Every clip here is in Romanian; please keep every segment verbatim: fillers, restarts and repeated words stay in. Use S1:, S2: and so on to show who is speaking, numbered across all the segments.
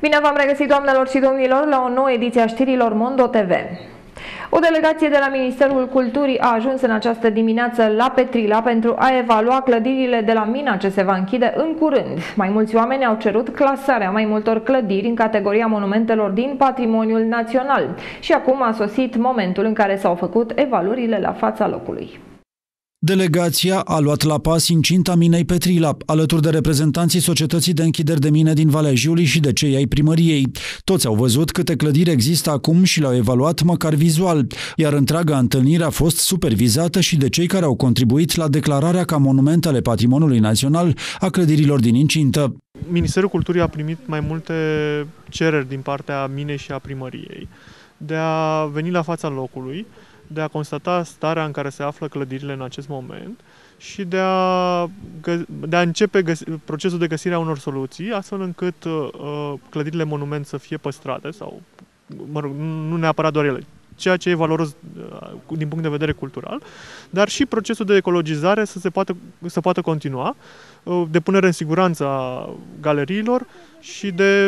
S1: Bine v-am regăsit, doamnelor și domnilor, la o nouă ediție a știrilor Mondo T V. O delegație de la Ministerul Culturii a ajuns în această dimineață la Petrila pentru a evalua clădirile de la mina ce se va închide în curând. Mai mulți oameni au cerut clasarea mai multor clădiri în categoria monumentelor din patrimoniul național și acum a sosit momentul în care s-au făcut evaluările la fața locului.
S2: Delegația a luat la pas incinta minei Petrila, alături de reprezentanții Societății de Închideri de Mine din Valea Jiului și de cei ai primăriei. Toți au văzut câte clădiri există acum și le-au evaluat măcar vizual, iar întreaga întâlnire a fost supervizată și de cei care au contribuit la declararea ca monumente ale patrimoniului național a clădirilor din incintă.
S3: Ministerul Culturii a primit mai multe cereri din partea minei și a primăriei de a veni la fața locului, de a constata starea în care se află clădirile în acest moment și de a, de a începe găsi, procesul de găsire a unor soluții, astfel încât uh, clădirile monument să fie păstrate, sau, mă rog, nu neapărat doar ele, ceea ce e valoros uh, din punct de vedere cultural, dar și procesul de ecologizare să se poată, să poată continua, uh, de punere în siguranță a galeriilor și de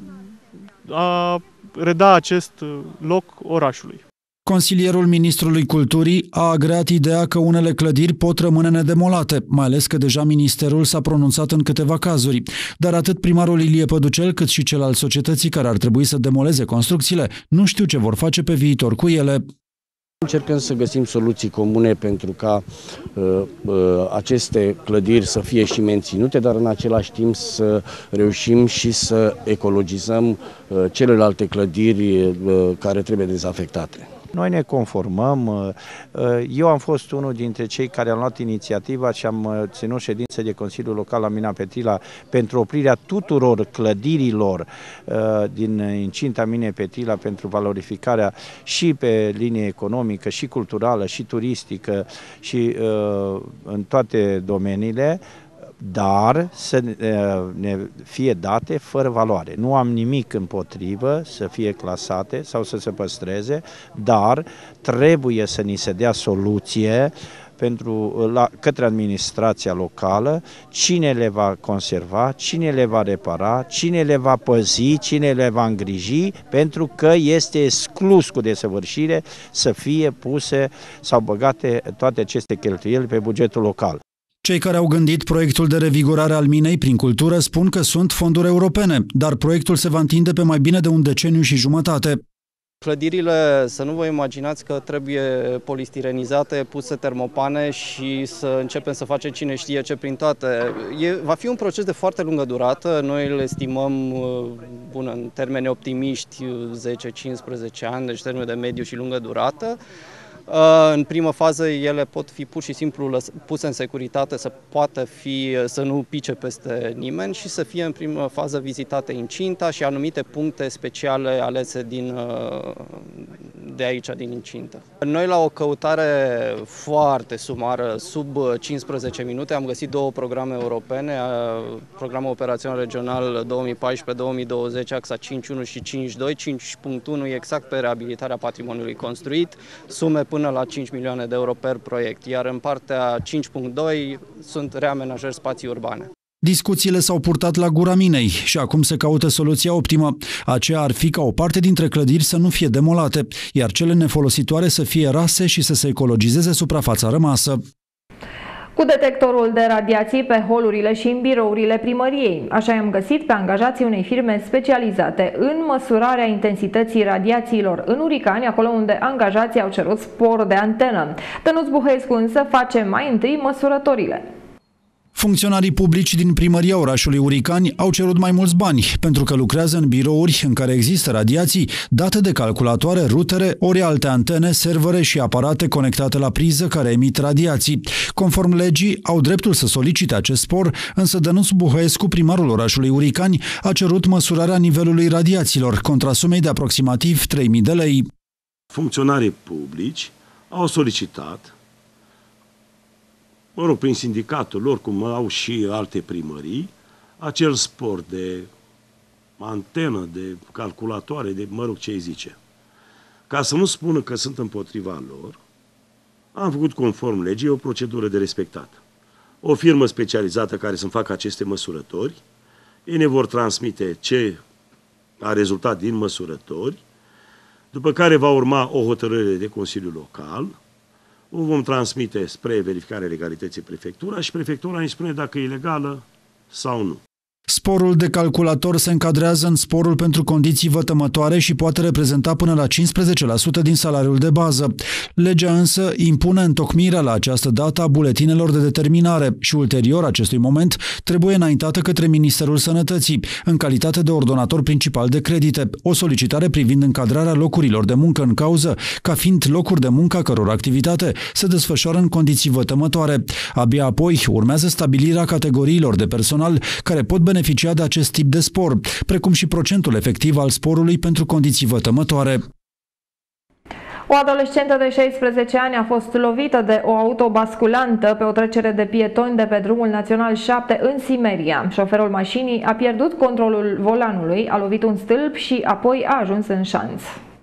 S3: a reda acest loc orașului.
S2: Consilierul Ministrului Culturii a agreat ideea că unele clădiri pot rămâne nedemolate, mai ales că deja Ministerul s-a pronunțat în câteva cazuri. Dar atât primarul Ilie Păducel, cât și cel al societății care ar trebui să demoleze construcțiile, nu știu ce vor face pe viitor cu ele.
S4: Încercăm să găsim soluții comune pentru ca uh, uh, aceste clădiri să fie și menținute, dar în același timp să reușim și să ecologizăm uh, celelalte clădiri uh, care trebuie dezafectate.
S5: Noi ne conformăm. Eu am fost unul dintre cei care am luat inițiativa și am ținut ședințe de Consiliul Local la mina Petrila pentru oprirea tuturor clădirilor din incinta minei Petrila pentru valorificarea și pe linie economică, și culturală, și turistică, și în toate domeniile, dar să ne fie date fără valoare. Nu am nimic împotrivă să fie clasate sau să se păstreze, dar trebuie să ni se dea soluție pentru, la, către administrația locală, cine le va conserva, cine le va repara, cine le va păzi, cine le va îngriji, pentru că este exclus cu desăvârșire să fie puse sau băgate toate aceste cheltuieli pe bugetul local.
S2: Cei care au gândit proiectul de revigorare al minei prin cultură spun că sunt fonduri europene, dar proiectul se va întinde pe mai bine de un deceniu și jumătate.
S6: Clădirile, să nu vă imaginați că trebuie polistirenizate, puse termopane și să începem să facem cine știe ce prin toate. E, va fi un proces de foarte lungă durată, noi le estimăm, bun, în termeni optimiști, zece cincisprezece ani, deci termen de mediu și lungă durată. În primă fază ele pot fi pur și simplu puse în securitate, să poată fi, să nu pice peste nimeni și să fie în primă fază vizitate incinta și anumite puncte speciale alese din, de aici, din incintă. Noi la o căutare foarte sumară, sub cincisprezece minute, am găsit două programe europene, programul operațional regional două mii paisprezece două mii douăzeci, axa cinci unu și cinci doi, cinci punct unu e exact pe reabilitarea patrimoniului construit, sume până la cinci milioane de euro per proiect, iar în partea cinci punct doi sunt reamenajări spații urbane.
S2: Discuțiile s-au purtat la gura minei și acum se caută soluția optimă. Aceea ar fi ca o parte dintre clădiri să nu fie demolate, iar cele nefolositoare să fie rase și să se ecologizeze suprafața rămasă.
S1: Cu detectorul de radiații pe holurile și în birourile primăriei. Așa i-am găsit pe angajații unei firme specializate în măsurarea intensității radiațiilor în Uricani, acolo unde angajații au cerut spor de antenă. Tănuț Buhăescu însă face mai întâi măsurătorile.
S2: Funcționarii publici din primăria orașului Uricani au cerut mai mulți bani pentru că lucrează în birouri în care există radiații, date de calculatoare, rutere, ori alte antene, servere și aparate conectate la priză care emit radiații. Conform legii, au dreptul să solicite acest spor, însă Tănuț Buhăescu, primarul orașului Uricani, a cerut măsurarea nivelului radiațiilor, contra sumei de aproximativ trei mii de lei.
S7: Funcționarii publici au solicitat, mă rog, prin sindicatul lor, cum au și alte primării, acel spor de antenă, de calculatoare, de mă rog ce îi zice. Ca să nu spună că sunt împotriva lor, am făcut conform legii o procedură de respectat. O firmă specializată care să-mi facă aceste măsurători, ei ne vor transmite ce a rezultat din măsurători, după care va urma o hotărâre de Consiliul Local, o vom transmite spre verificarea legalității prefectura și prefectura îi spune dacă e legală sau nu.
S2: Sporul de calculator se încadrează în sporul pentru condiții vătămătoare și poate reprezenta până la cincisprezece la sută din salariul de bază. Legea însă impune întocmirea la această dată a buletinelor de determinare și ulterior acestui moment trebuie înaintată către Ministerul Sănătății, în calitate de ordonator principal de credite, o solicitare privind încadrarea locurilor de muncă în cauză, ca fiind locuri de muncă a căror activitate se desfășoară în condiții vătămătoare. Abia apoi urmează stabilirea categoriilor de personal care pot beneficia de acest tip de spor, precum și procentul efectiv al sporului pentru condiții vătămătoare.
S1: O adolescentă de șaisprezece ani a fost lovită de o autobasculantă pe o trecere de pietoni de pe drumul național șapte în Simeria. Șoferul mașinii a pierdut controlul volanului, a lovit un stâlp și apoi a ajuns în șanț.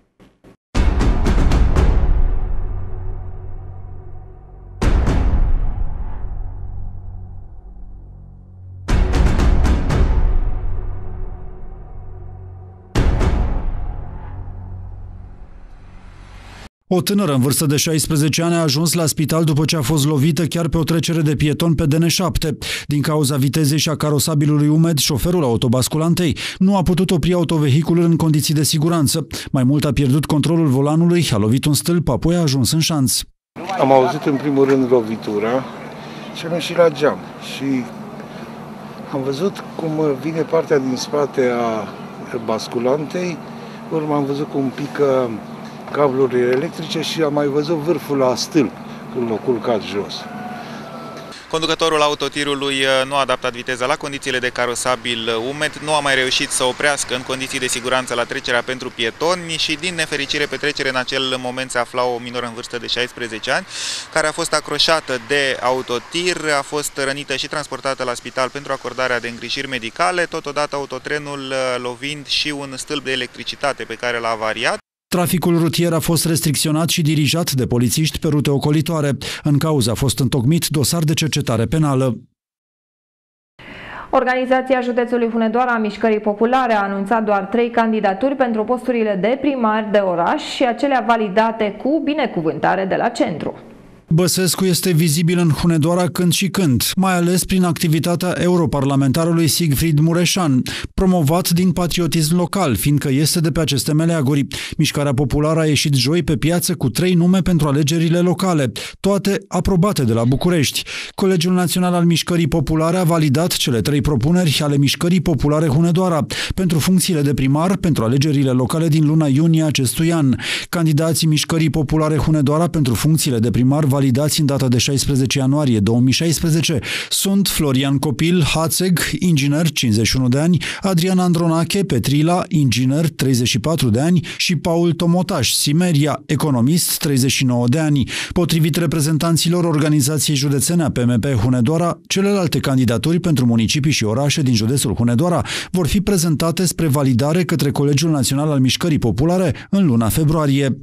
S2: O tânără în vârstă de șaisprezece ani a ajuns la spital după ce a fost lovită chiar pe o trecere de pieton pe D N șapte. Din cauza vitezei și a carosabilului umed, șoferul autobasculantei nu a putut opri autovehiculul în condiții de siguranță. Mai mult a pierdut controlul volanului, a lovit un stâlp, apoi a ajuns în șanț.
S8: Am auzit în primul rând lovitura și am ieșit la geam și am văzut cum vine partea din spate a basculantei, urmă am văzut cum pică cablurile electrice și am mai văzut vârful la stâlp când l-a culcat jos.
S9: Conducătorul autotirului nu a adaptat viteza la condițiile de carosabil umed, nu a mai reușit să oprească în condiții de siguranță la trecerea pentru pietoni și din nefericire pe trecere în acel moment se afla o minoră în vârstă de șaisprezece ani, care a fost acroșată de autotir, a fost rănită și transportată la spital pentru acordarea de îngrijiri medicale, totodată autotrenul lovind și un stâlp de electricitate pe care l-a avariat.
S2: Traficul rutier a fost restricționat și dirijat de polițiști pe rute ocolitoare. În cauză a fost întocmit dosar de cercetare penală.
S1: Organizația județului Hunedoara a Mișcării Populare a anunțat doar trei candidaturi pentru posturile de primar de oraș și acelea validate cu binecuvântare de la centru.
S2: Băsescu este vizibil în Hunedoara când și când, mai ales prin activitatea europarlamentarului Siegfried Mureșan, promovat din patriotism local, fiindcă este de pe aceste meleaguri. Mișcarea Populară a ieșit joi pe piață cu trei nume pentru alegerile locale, toate aprobate de la București. Colegiul Național al Mișcării Populare a validat cele trei propuneri ale Mișcării Populare Hunedoara pentru funcțiile de primar pentru alegerile locale din luna iunie acestui an. Candidații Mișcării Populare Hunedoara pentru funcțiile de primar validați în data de șaisprezece ianuarie două mii șaisprezece sunt Florian Copil, Hațeg, inginer, cincizeci și unu de ani, Adrian Andronache, Petrila, inginer, treizeci și patru de ani și Paul Tomotaș, Simeria, economist, treizeci și nouă de ani. Potrivit reprezentanților Organizației Județene a P M P Hunedoara, celelalte candidaturi pentru municipii și orașe din județul Hunedoara vor fi prezentate spre validare către Colegiul Național al Mișcării Populare în luna februarie.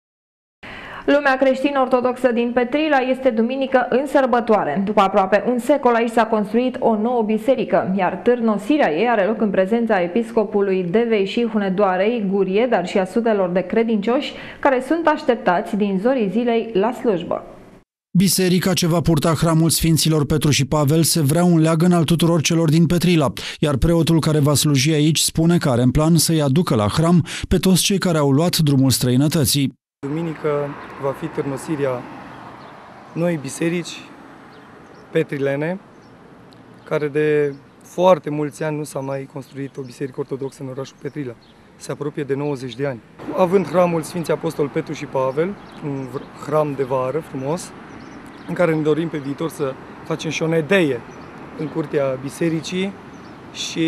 S1: Lumea creștin-ortodoxă din Petrila este duminică în sărbătoare. După aproape un secol aici s-a construit o nouă biserică, iar târnosirea ei are loc în prezența episcopului Devei și Hunedoarei, Gurie, dar și a sutelor de credincioși care sunt așteptați din zorii zilei la slujbă.
S2: Biserica ce va purta hramul Sfinților Petru și Pavel se vrea un leagăn al tuturor celor din Petrila, iar preotul care va sluji aici spune că are în plan să-i aducă la hram pe toți cei care au luat drumul străinătății.
S10: Duminică va fi târnosirea noi biserici petrilene, care de foarte mulți ani nu s-a mai construit o biserică ortodoxă în orașul Petrila. Se apropie de nouăzeci de ani. Având hramul Sfinții Apostol Petru și Pavel, un hram de vară frumos, în care ne dorim pe viitor să facem și o nedeie în curtea bisericii și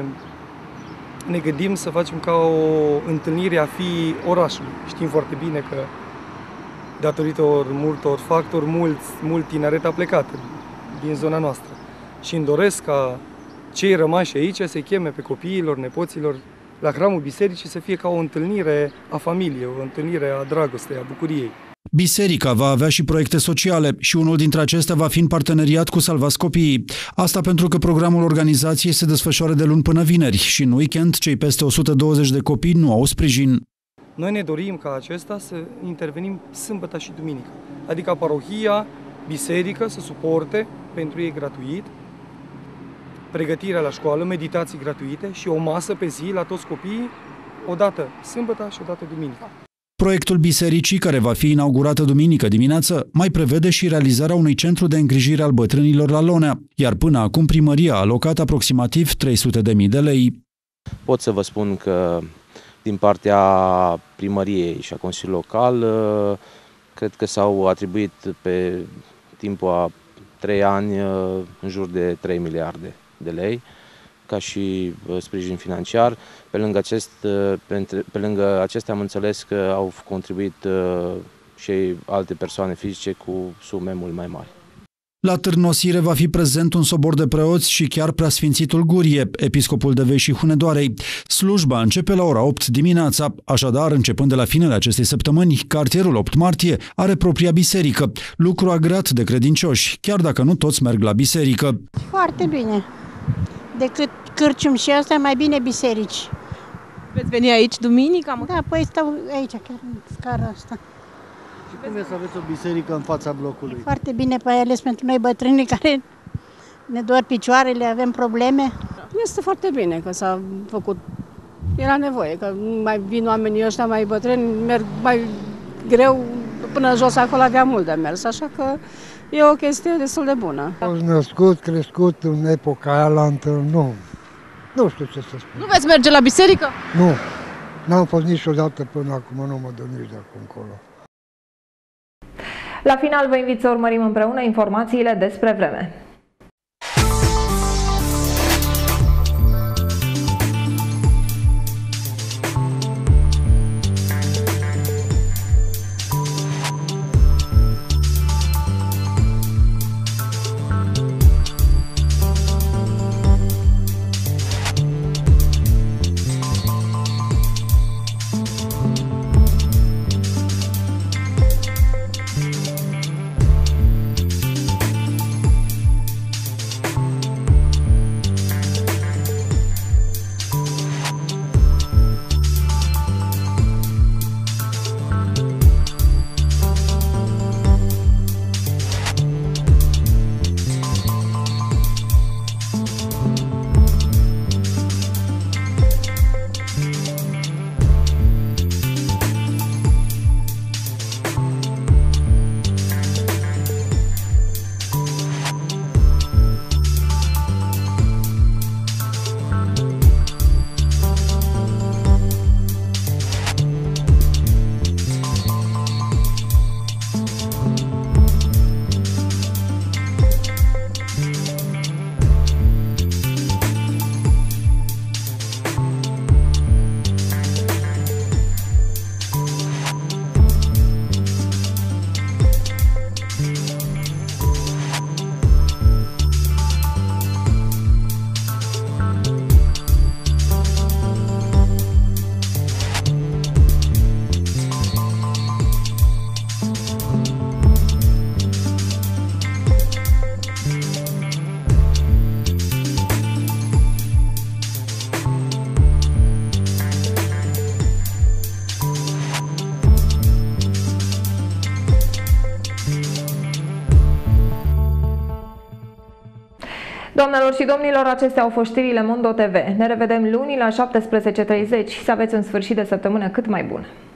S10: ne gândim să facem ca o întâlnire a fiii orașului. Știm foarte bine că, datorită or, multor factori, mulți, mult tineret a plecat din zona noastră. Și îmi doresc ca cei rămași aici să cheme pe copiilor, nepoților, la hramul bisericii să fie ca o întâlnire a familiei, o întâlnire a dragostei, a bucuriei.
S2: Biserica va avea și proiecte sociale și unul dintre acestea va fi în parteneriat cu Salvați Copiii. Asta pentru că programul organizației se desfășoară de luni până vineri și în weekend cei peste o sută douăzeci de copii nu au sprijin.
S10: Noi ne dorim ca acesta să intervenim sâmbătă și duminică, adică parohia, biserică să suporte pentru ei gratuit, pregătirea la școală, meditații gratuite și o masă pe zi la toți copiii, o dată sâmbătă și o dată duminică.
S2: Proiectul bisericii, care va fi inaugurată duminică dimineață, mai prevede și realizarea unui centru de îngrijire al bătrânilor la Lonea, iar până acum primăria a alocat aproximativ trei sute de mii de lei.
S11: Pot să vă spun că din partea primăriei și a Consiliului Local, cred că s-au atribuit pe timpul a trei ani în jur de trei miliarde de lei ca și sprijin financiar. Pe lângă, acest, pe lângă acestea am înțeles că au contribuit și alte persoane fizice cu sume mult mai mari.
S2: La târnosire va fi prezent un sobor de preoți și chiar preasfințitul Gurie, episcopul Devei și Hunedoarei. Slujba începe la ora opt dimineața, așadar, începând de la finele acestei săptămâni, cartierul opt martie are propria biserică, lucru agreat de credincioși, chiar dacă nu toți merg la biserică.
S12: Foarte bine. Decât cârcium și asta, mai bine biserici.
S13: Veți veni aici duminică?
S12: Da, păi stau aici, chiar în scara asta.
S14: Și cum e să aveți o biserică în fața blocului?
S12: E foarte bine, mai ales pentru noi bătrâni care ne dor picioarele, avem probleme.
S13: Este foarte bine că s-a făcut. Era nevoie, că mai vin oamenii ăștia mai bătrâni, merg mai greu, până jos acolo avea mult de mers, așa că e o chestie destul de bună.
S15: Am născut, crescut în epoca aia la întâlnit, nu. Nu știu ce să spun.
S13: Nu veți merge la biserică?
S15: Nu. N-am fost niciodată până acum, nu mă duc nici de acum încolo.
S1: La final vă invit să urmărim împreună informațiile despre vreme. Doamnelor și domnilor, acestea au fost știrile Mondo T V. Ne revedem luni la șaptesprezece și treizeci. Să aveți un sfârșit de săptămână cât mai bun.